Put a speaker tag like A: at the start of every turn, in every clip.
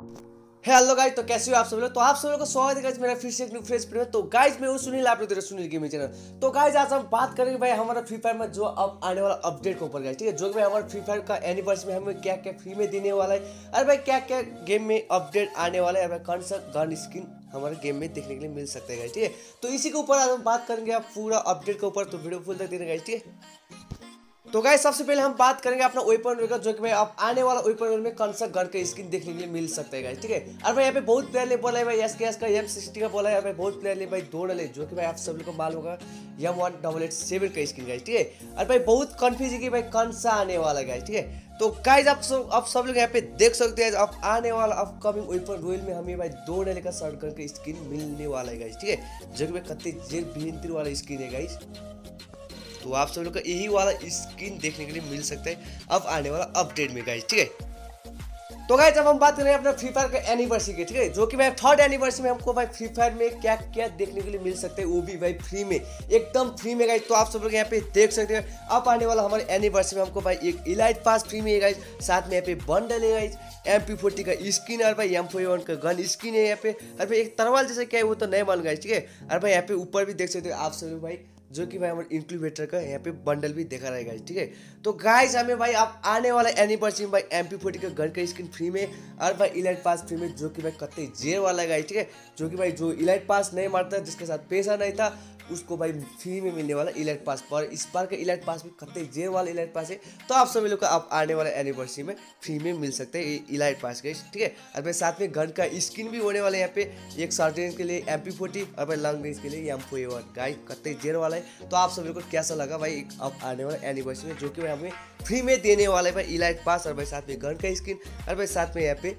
A: Hello guys, तो कैसे हो आप सब लोग। तो आप सब लोग को स्वागत है गाइस मेरा फिर से एक न्यू फ्रेश वीडियो में। तो गाइस मैं हूं सुनील, आप लोग देख रहे हो सुनील गेमिंग चैनल। तो गाइस आज हम बात करेंगे भाई हमारा फ्री फायर में जो अब आने वाला अपडेट के ऊपर गाइस, ठीक है। जो कि भाई हमारा फ्री फायर का एनिवर्सरी में हमें क्या क्या फ्री में देने वाला है, अरे भाई क्या क्या गेम में अपडेट आने वाला है, भाई कौन सा गन स्किन हमारे गेम में देखने के लिए मिल सकता है गाइस, ठीक है। तो इसी के ऊपर आज हम बात करेंगे आप पूरा अपडेट के ऊपर, तो वीडियो फुल तक देना गाइस, ठीक है। तो गाइस सबसे पहले हम बात करेंगे अपना वेपन रोल का, जो कि भाई आप आने वाला वेपन रोल में कौन सा गन का स्किन देखने के लिए मिल सकता है गाइस, ठीक है। और भाई यहाँ पे बहुत प्लेयर ने बोला है भाई एसकेएस का M60 का बोला है भाई, बहुत प्लेयर ने भाई दो डले, जो कि भाई आप सब लोग को मालूम होगा M1887 का स्किन गाइस, ठीक है। और भाई बहुत कंफ्यूज है कि भाई कौन सा आने वाला गाइस, ठीक है। तो गाइस आप सब लोग यहाँ पे देख सकते हैं अब आने वाला अपकमिंग वेपन रोल में हमें भाई दो डले का शॉर्ट गन का स्किन मिलने वाला है गाइस, ठीक है। जो कि भाई कत्ते जेल भयंकर वाला स्किन है गाइस। तो आप सब लोग को यही वाला स्किन देखने के लिए मिल सकता है अब आने वाला अपडेट में गाइस, ठीक है। तो गाइस अब हम बात करें अपना फ्री फायर का एनिवर्सरी की, ठीक है। जो कि भाई थर्ड एनिवर्सरी में हमको भाई फ्री फायर में क्या क्या देखने के लिए मिल सकते हैं, वो भी भाई फ्री में, एकदम फ्री में गाइस। तो आप सब लोग यहाँ पे देख सकते हैं अब आने वाला हमारे एनिवर्सरी में हमको भाई एक इलाइट पास फ्री में है गाइस, साथ में यहाँ पे बंडल है गाइस, MP40 का स्किन और भाई M41 का गन स्किन है यहाँ पे। और भाई एक तरवाल जैसे क्या है वो तो नहीं मान गाइस, ठीक है। और भाई यहाँ पे ऊपर भी देख सकते हो आप सब लोग भाई, जो कि भाई हमारे इंक्यूबेटर का यहाँ पे बंडल भी देखा रहेगा, ठीक है। तो गाइस हमें भाई आप आने वाला एनिवर्सरी में भाई MP40 का गन का स्किन फ्री में और भाई इलाइट पास फ्री में, जो कि भाई कत्ते जेर वाला है, ठीक है। जो कि भाई जो इलाइट पास नहीं मारता, जिसके साथ पैसा नहीं था, उसको भाई फ्री में मिलने वाला इलाइट पास। पर इस बार का इलाइट पास भी कत्ते जेर वाला इलाइट पास है। तो आप सभी लोग को आप आने वाला एनिवर्सरी में फ्री में मिल सकते हैं इलाइट पास के, ठीक है। और भाई साथ में गन का स्किन भी होने वाला है यहाँ पे, एक शॉर्ट रेंज के लिए MP40 और भाई लॉन्ग रेंज के लिए M41 गाइस, कत्ते जेर वाला है। तो आप सभी को कैसा लगा भाई अब आने वाला एनिवर्सरी में, जो कि भाई हमें फ्री में देने वाला है भाई इलाइट पास और भाई साथ में गन का स्किन और भाई साथ में यहाँ पे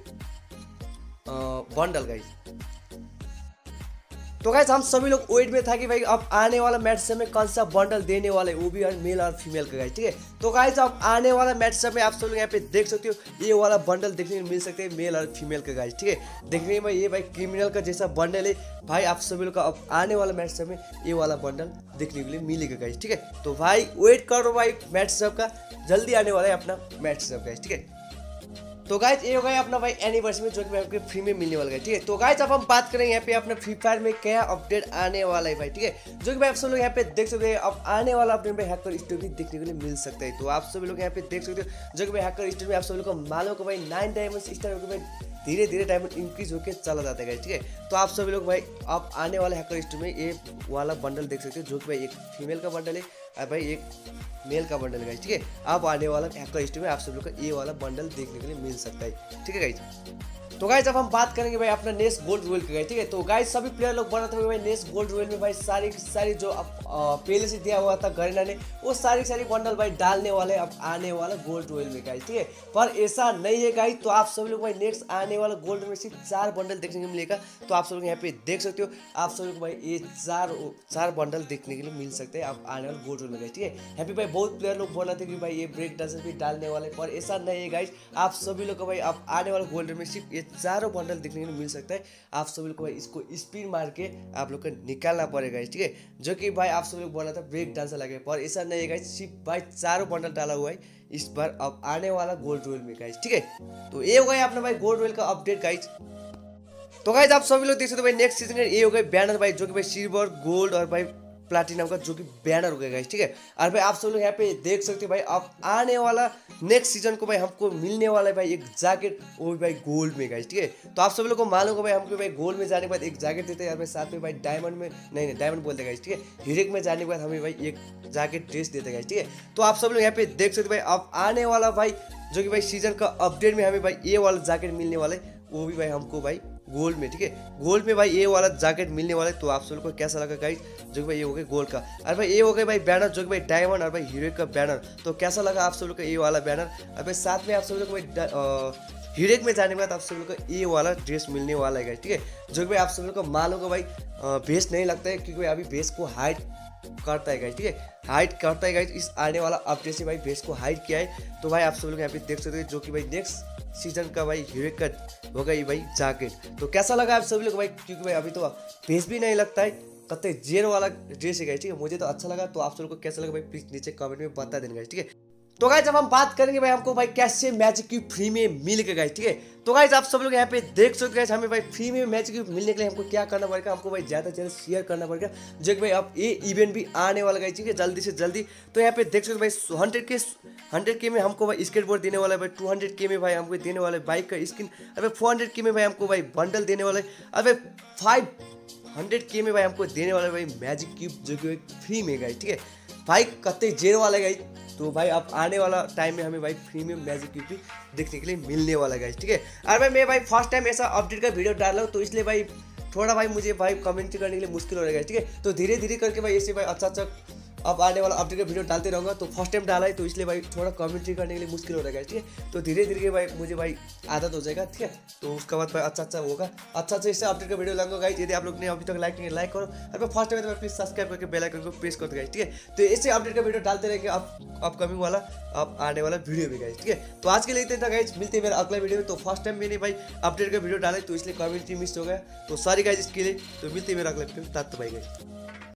A: बंडल गाइस। तो गाइस हम सभी लोग वेट में था कि भाई अब आने वाला मैच में कौन सा बंडल देने वाले, वो भी मेल और फीमेल का गाइस, ठीक है। तो गाइस अब आने वाला मैच में आप सब लोग यहाँ पे देख सकते हो ये वाला बंडल देखने को मिल सकते हैं मेल और फीमेल का गाइस, ठीक है। देखने में ये भाई क्रिमिनल का जैसा बंडल है भाई, आप सभी लोग का अब आने वाला मैच में ये वाला बंडल देखने के लिए मिलेगा गाइस, ठीक है। तो भाई वेट करो भाई मैच का, जल्दी आने वाला है अपना मैच गाइस, ठीक है। तो गाइस ये हो गया अपना भाई एनिवर्सरी में, जो कि आपके फ्री में मिलने वाला है, ठीक है। तो गाइस अब हम बात करेंगे यहाँ पे अपना फ्री फायर में क्या अपडेट आने वाला है भाई, ठीक है। जो कि भाई आप सब लोग यहाँ पे देख सकते हैं अब आने वाला अपडेट में हैकर स्टोरी देखने के लिए मिल सकता है। तो आप सभी लोग यहाँ पे देख सकते हो, जो कि भाई हैकर स्टोरी में आप सभी लोग को मालूम को भाई 9 डायमंड स्टार होकर भाई धीरे धीरे डायमंड इंक्रीज होकर चला जाता है, ठीक है। तो आप सभी लोग भाई आप आने वाले हैकर स्टोर में ये वाला बंडल देख सकते हो, जो कि भाई एक फीमेल का बंडल है और भाई एक मेल का बंडल है, ठीक है। आप आने वाला हैकर स्टोर में आप सब लोग को ये वाला बंडल देखने के लिए मिल सकता है, ठीक है गाइस। तो गाइस अब हम बात करेंगे भाई अपना नेक्स्ट गोल्ड रोयल का, ठीक है। तो गाइस सभी प्लेयर लोग बनाते हुए भाई नेक्स्ट गोल्ड रोयल में भाई सारी जो पहले से दिया हुआ था गरीना ने, वो सारी बंडल भाई डालने वाले अब आने वाला गोल्ड रोयल में गाइस, ठीक है। पर ऐसा नहीं है गाइस, तो आप सभी लोग भाई नेक्स्ट आने वाला गोल्ड में सिर्फ 4 बंडल देखने को मिलेगा। तो आप सब लोग यहाँ पे देख सकते हो, आप सब लोग भाई ये चार बंडल देखने के लिए मिल सकते हैं आप आने वाले गोल्ड रोयल में गाइस, ठीक है। हैप्पी भाई बहुत प्लेयर लोग बोल रहे थे कि भाई ये ब्रेक डांसर भी डालने वाले, पर ऐसा नहीं है गाइस। आप सभी लोग को भाई आप आने वाले गोल्ड में सिर्फ ये चारों बंडल देखने को मिल सकता है। आप सभी लोग को भाई इसको स्पिन मार के आप लोग को निकालना पड़ेगा, ठीक है। जो कि भाई आप सभी लोग बोल रहा था ब्रेक डांसर लगे, पर ऐसा नहीं है गाइस, सिर्फ भाई चारों बंडल डाला हुआ है इस बार अब आने वाला गोल्ड रोयल में गाइस, ठीक है। तो ये हो गया अपना भाई गोल्ड रोयल का अपडेट गाइस। तो गाइस आप सभी लोग देख सकते हो भाई नेक्स्ट सीजन का ये हो गया बैनर भाई, जो कि भाई सिल्वर गोल्ड और भाई प्लैटिनम का जो कि बैनर हो गया गाइस, ठीक है। और भाई आप सब लोग यहाँ पे देख सकते हो भाई अब आने वाला नेक्स्ट सीजन को भाई हमको मिलने वाला है भाई एक जैकेट, वो भी भाई गोल्ड में गाइस, ठीक है। तो आप सब लोग को मालूम होगा भाई हमको भाई गोल्ड में जाने के बाद एक जैकेट देते हैं, और भाई साथ में भाई डायमंड में नहीं डायमंड बोलते गाइस, ठीक है, हीरेक में जाने के बाद हमें भाई एक जैकेट ड्रेस देते गाइस, ठीक है। तो आप सब लोग यहाँ पे देख सकते हो भाई अब आने वाला भाई जो कि भाई सीजन का अपडेट में हमें भाई ये वाला जैकेट मिलने वाला है, वो भी भाई हमको भाई गोल्ड में, ठीक है, गोल्ड में भाई ये वाला जैकेट मिलने वाला है। तो आप सब लोग को कैसा लगा गाइस, जो कि भाई ये हो गया गोल्ड का, और भाई ये हो गया भाई बैनर जो कि भाई डायमंड और भाई हीरो का बैनर। तो कैसा लगा आप सब लोग को ये वाला बैनर, और भाई साथ में आप सब लोग को भाई हीरेक में जाने के बाद आप सब लोग को ये वाला ड्रेस मिलने वाला है गाइस, ठीक है। जो कि भाई आप सब लोग को मालूम होगा भाई भेस नहीं लगता है, क्योंकि अभी भेस को हाइड करता है गाइस, ठीक है, हाइड करता है गाइस। इस आने वाला अपडेट से भाई भेस को हाइड किया है। तो भाई आप सब लोग यहाँ पे देख सकते हैं, जो कि भाई नेक्स्ट सीजन का भाई हीरो का होगा ये भाई जैकेट। तो कैसा लगा आप सभी लोग भाई, क्योंकि भाई अभी तो भेस भी नहीं लगता है, कत्ते जेर वाला ड्रेस है गाइस, ठीक है। मुझे तो अच्छा लगा, तो आप सब लोग को कैसा लगा भाई प्लीज नीचे कमेंट में बता देना गाइस, ठीक है। तो गाइज अब हम बात करेंगे भाई हमको भाई कैसे मैजिक क्यूब फ्री में मिलेगा गाइज, ठीक है। तो गाइज आप सब लोग यहाँ पे देख सकते हैं हमें भाई फ्री में मैजिक क्यूब मिलने के लिए हमको क्या करना पड़ेगा, हमको भाई ज़्यादा से ज़्यादा शेयर करना पड़ेगा, जो कि भाई अब ये इवेंट भी आने वाला गाइज, ठीक है, जल्दी से जल्दी। तो यहाँ पे देख सकते भाई 100K में हमको भाई स्केट बोर्ड देने वाला है भाई, 200K में भाई हमको देने वाला है बाइक का स्किन, अबे 400K में भाई हमको भाई बंडल देने वाला है, अबे 500K में भाई हमको देने वाला है भाई मैजिक क्यूब, जो कि फ्री में गाइज, ठीक है भाई, कत्ते जेरो वाला गाइज। तो भाई अब आने वाला टाइम में हमें भाई फ्री में मैजिक क्यूब भी देखने के लिए मिलने वाला है गाइज, ठीक है। और भाई मैं भाई फर्स्ट टाइम ऐसा अपडेट का वीडियो डाल रहा हूँ, तो इसलिए भाई थोड़ा भाई मुझे भाई कमेंट करने के लिए मुश्किल हो रहा है, ठीक है। तो धीरे धीरे करके भाई ऐसे भाई अच्छा अब आने वाला अपडेट का वीडियो डालते रहूँगा। तो फर्स्ट टाइम डाला है, तो इसलिए भाई थोड़ा कमेंट्री करने के लिए मुश्किल हो रहा है, ठीक है। तो धीरे धीरे भाई मुझे भाई आदत हो जाएगा, ठीक है। तो उसके बाद भाई अच्छा होगा, अच्छा इससे अपडेट का वीडियो लाऊंगा गाइज। यदि आप लोग ने अभी तक लाइक नहीं लाइक करो, और फर्स्ट टाइम तो प्लीज सब्सक्राइब करके बेल आइकन को प्रेस कर दो गाइज, ठीक है। तो ऐसे अपडेट का वीडियो डालते रहेंगे अपकमिंग वाला अब आने वाला वीडियो भी गाइज, ठीक है। तो आज के लिए इतना था गाइज, मिलते हैं मेरा अगला वीडियो में। तो फर्स्ट टाइम मैंने भाई अपडेट का वीडियो डाला, तो इसलिए कमेंट्री मिस हो गया, तो सॉरी गाइज इसके लिए। तो मिलते हैं मेरा अगला वीडियो में, तब तक बाय गाइज।